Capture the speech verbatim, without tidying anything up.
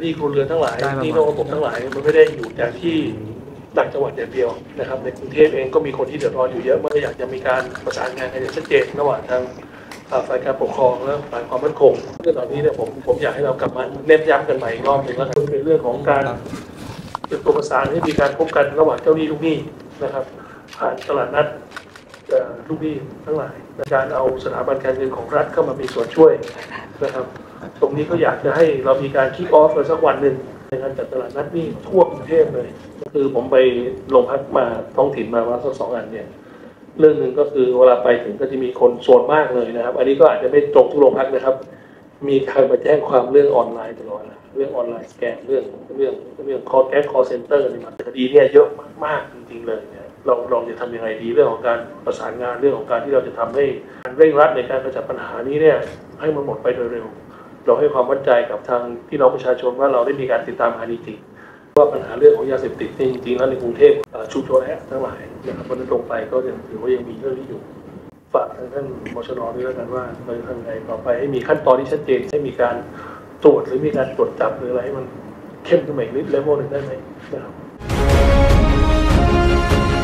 หนี้ครัวเรือนทั้งหลายหนี้นอกระบบทั้งหลายมันไม่ได้อยู่แต่ที่ต่างจังหวัดอย่างเดียวนะครับในกรุงเทพเองก็มีคนที่เดือดร้อนอยู่เยอะเมื่ออยากจะมีการประสานงานกันอย่างชัดเจนระหว่างทางฝ่ายการปกครองและฝ่ายความมั่นคงเรื่องเหล่านี้เนี่ยผมผมอยากให้เรากลับมาเน้นย้ำกันใหม่อีกรอบหนึ่งแล้วกันเป็นเรื่องของการเป็นตัวประสานให้มีการพบกันระหว่างเจ้าหนี้ลูกหนี้นะครับผ่านตลาดนัดลูกหนี้ทั้งหลายในการเอาสถาบันการเงินของรัฐเข้ามามีส่วนช่วยนะครับตรงนี้ก็อยากจะให้เรามีการคิกออฟเลยสักวันหนึ่งในการจัดตลาดนัดหนี้ทั่วกรุงเทพเลยคือผมไปลงพักมาท้องถิ่นมาว่าสักสองอันเนี่ยเรื่องหนึ่งก็คือเวลาไปถึงก็จะมีคนโซนมากเลยนะครับอันนี้ก็อาจจะไม่ตรงทุกโรงพักนะครับมีใครมาแจ้งความเรื่องออนไลน์ตลอดนะเรื่องออนไลน์สแกมเรื่องเรื่องเรื่องคอลแก๊สคอลเซ็นเตอร์นี่มันคดีเนี่ยเยอะมากๆจริงๆเลยเนี่ยเราเราจะทำยังไงดีเรื่องของการประสานงานเรื่องของการที่เราจะทำให้การเร่งรัดในการกำจัดปัญหานี้เนี่ยให้มันหมดไปโดยเร็วเราให้ความมั่นใจกับทางพี่น้องประชาชนว่าเราได้มีการติดตามคดีจริงว่าปัญหาเรื่องของยาเสพติดจริงๆแล้วในกรุงเทพชุมชนแอทั้งหลายนะครับวันนี้ตรงไปก็ยังถือว่ายังมีเรื่องนี้อยู่ฝากทางท่านมชน.ด้วยแล้วกันว่าเราจะทำยังไงต่อไปให้มีขั้นตอนที่ชัดเจนให้มีการตรวจหรือมีการตรวจจับหรืออะไรให้มันเข้มขึ้นมาอีกนิดเลเวลหนึ่งได้ไหมนะครับ